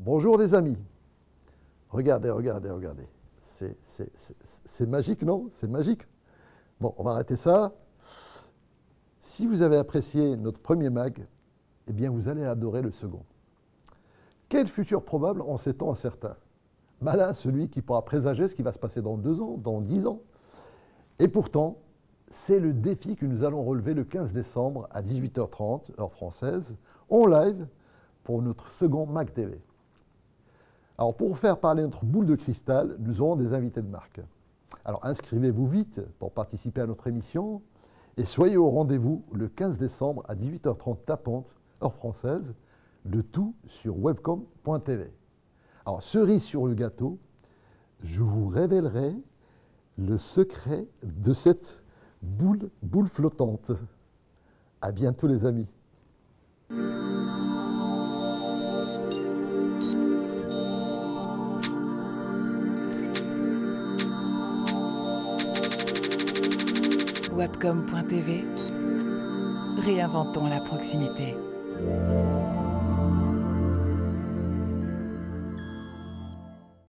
Bonjour les amis. Regardez, regardez, regardez. C'est magique, non? C'est magique. Bon, on va arrêter ça. Si vous avez apprécié notre premier mag, eh bien vous allez adorer le second. Quel futur probable en ces temps incertains? Malin celui qui pourra présager ce qui va se passer dans 2 ans, dans 10 ans. Et pourtant, c'est le défi que nous allons relever le 15 décembre à 18h30, heure française, en live pour notre second Mag TV. Alors pour faire parler notre boule de cristal, nous aurons des invités de marque. Alors inscrivez-vous vite pour participer à notre émission et soyez au rendez-vous le 15 décembre à 18h30 tapante, heure française, le tout sur webcom.tv. Alors cerise sur le gâteau, je vous révélerai le secret de cette boule flottante. À bientôt les amis. Webcom.tv, réinventons la proximité.